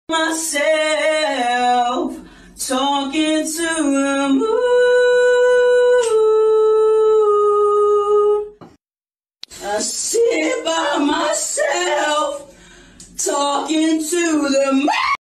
myself, talking to the moon. I sit by myself, talking to the moon.